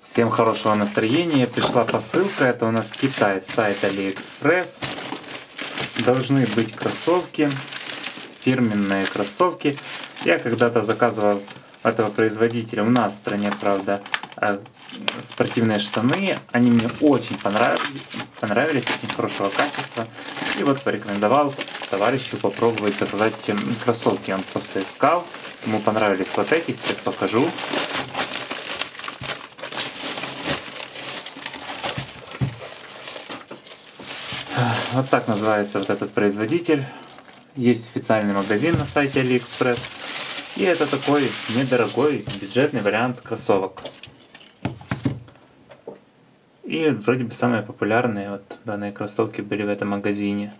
Всем хорошего настроения. Пришла посылка. Это у нас Китай, сайт AliExpress. Должны быть кроссовки, фирменные кроссовки. Я когда-то заказывал этого производителя. У нас в стране, правда, спортивные штаны. Они мне очень понравились, очень хорошего качества. И вот порекомендовал товарищу попробовать заказать кроссовки. Он просто искал. Ему понравились вот эти. Сейчас покажу. Вот так называется вот этот производитель. Есть официальный магазин на сайте AliExpress. И это такой недорогой, бюджетный вариант кроссовок. И вроде бы самые популярные вот данные кроссовки были в этом магазине.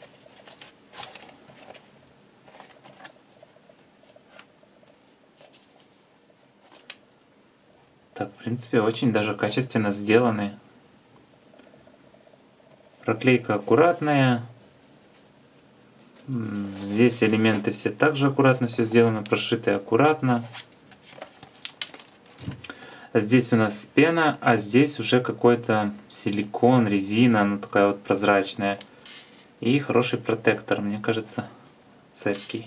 Так, в принципе, очень даже качественно сделаны. Проклейка аккуратная. Здесь элементы все также аккуратно все сделано, прошиты аккуратно. Здесь у нас пена, а здесь уже какой-то силикон, резина, она такая вот прозрачная. И хороший протектор, мне кажется, цепкий.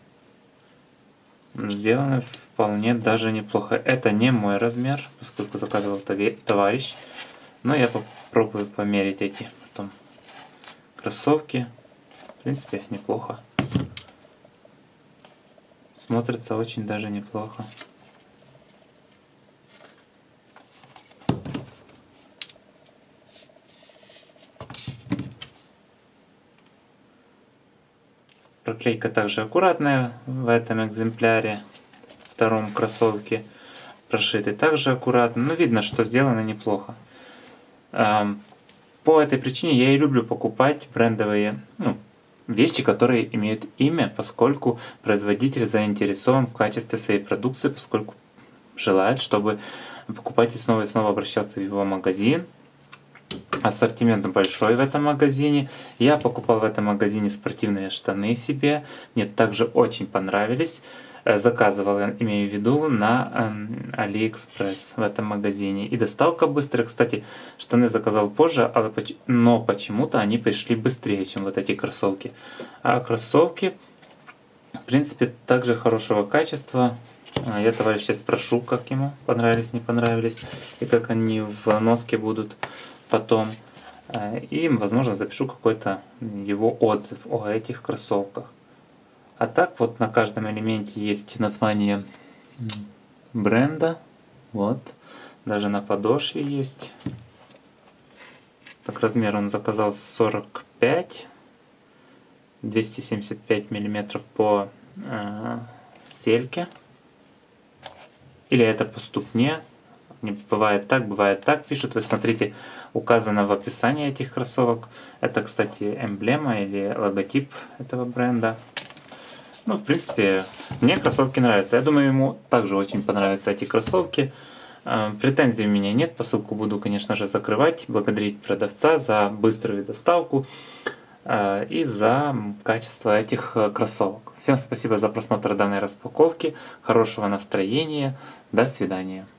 Сделано вполне даже неплохо. Это не мой размер, поскольку заказывал товарищ. Но я попробую померить эти потом кроссовки. В принципе, неплохо. Смотрится очень даже неплохо. Проклейка также аккуратная в этом экземпляре. Втором кроссовке прошиты также аккуратно. Но видно, что сделано неплохо. По этой причине я и люблю покупать брендовые вещи, которые имеют имя, поскольку производитель заинтересован в качестве своей продукции, поскольку желает, чтобы покупатель снова и снова обращался в его магазин. Ассортимент большой в этом магазине. Я покупал в этом магазине спортивные штаны себе. Мне также очень понравились. Заказывал, я имею в виду, на AliExpress в этом магазине. И доставка быстрая. Кстати, штаны заказал позже, но почему-то они пришли быстрее, чем вот эти кроссовки. А кроссовки, в принципе, также хорошего качества. Я товарища спрошу, как ему понравились, не понравились, и как они в носке будут потом. И, возможно, запишу какой-то его отзыв о этих кроссовках. А так вот на каждом элементе есть название бренда. Вот. Даже на подошве есть. Так, размер он заказал 45. 275 миллиметров по стельке. Или это по ступне. Бывает так пишут. Вы смотрите, указано в описании этих кроссовок. Это, кстати, эмблема или логотип этого бренда. В принципе, мне кроссовки нравятся. Я думаю, ему также очень понравятся эти кроссовки. Претензий у меня нет. Посылку буду, конечно же, закрывать. Благодарить продавца за быструю доставку и за качество этих кроссовок. Всем спасибо за просмотр данной распаковки. Хорошего настроения. До свидания.